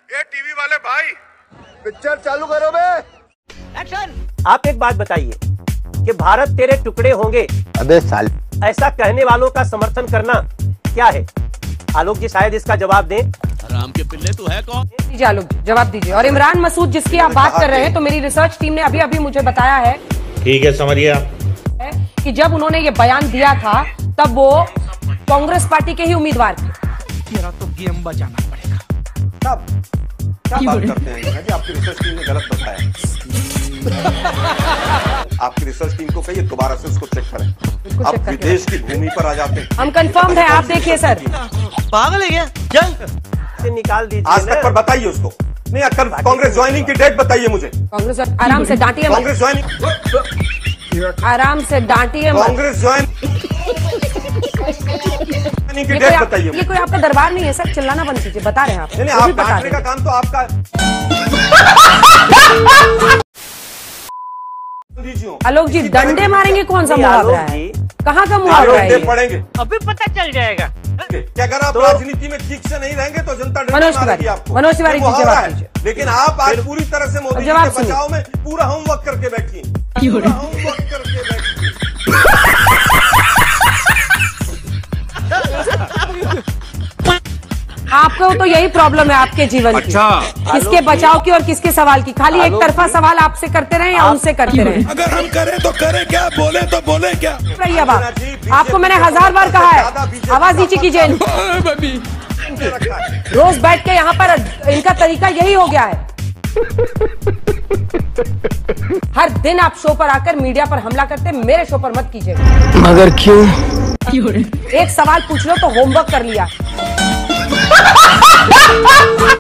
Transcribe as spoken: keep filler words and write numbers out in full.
ये टीवी वाले भाई पिक्चर चालू करो बे। एक्शन। आप एक बात बताइए कि भारत तेरे टुकड़े होंगे, अबे साल ऐसा कहने वालों का समर्थन करना क्या है? आलोक जी शायद इसका जवाब दें। राम के पिल्ले तू है कौन? दीजिए आलोक जी, जवाब दीजिए। और इमरान मसूद जिसकी आप बात कर रहे हैं, तो मेरी रिसर्च टीम ने अभी अभी मुझे बताया है, ठीक है समझिए आप, कि जब उन्होंने ये बयान दिया था तब वो कांग्रेस पार्टी के ही उम्मीदवार थे। तेरा तो गेम बजाना पड़ेगा। सब क्या बात करते हैं जी, आपकी रिसर्च टीम ने गलत बताया। आपकी रिसर्च टीम को कहिए दोबारा से उसको चेक करें। आप विदेश की भूमि पर आ जाते हैं। हम कंफर्म है, आप देखिए सर। पागल है क्या? क्या से निकाल दीजिए आज तक पर बताइए उसको। नहीं, कांग्रेस ज्वाइनिंग की डेट बताइए मुझे। कांग्रेस आराम से डांटिए मत। कांग्रेस ज्वाइनिंग आराम से डांटिए मत। कांग्रेस ज्वाइन की ये डेट कोई, बताइए ये कोई आपका दरबार नहीं है सर, चिल्लाना बंद कीजिए। बता रहे हैं आप, नहीं, वो भी आप बता डांटने रहे का हैं। काम तो आपका दीजिए। आलोक जी, डंडे मारेंगे कौन सा नहीं, मुहावरा आलोक है? जी। कहाँ का मुहावरा है डंडे ये? पड़ेंगे अभी पता चल जाएगा। कि अगर आप तो- राजनीति में ठीक से नहीं रहेंगे तो जनता डंडे मनोज मारेगी तिवारी, आपको। मनोज तिवारी ये जी, मुहावरा जवाब है। दीजिए। लेकिन आप आज पूरी तरह से मोदी जी जवाब के सुनिए। बचाव में पूरा होमवर्क करके बैठी हैं। पूरा होमवर्क करके बैठी हैं। आपको तो यही प्रॉब्लम है आपके जीवन की। किसके बचाव की और किसके सवाल की? खाली एक तरफा सवाल आपसे करते रहे या उनसे करते रहे? अगर हम करें तो करें क्या, बोले तो बोले क्या? रही है बात। आपको मैंने हजार बार कहा है, आवाज नीचे कीजिए। रोज बैठ के यहाँ पर इनका तरीका यही हो गया है। हर दिन आप शो पर आकर मीडिया पर हमला करते, मेरे शो पर मत कीजिएगा। मगर क्यों? एक सवाल पूछ लो तो होमवर्क कर लिया।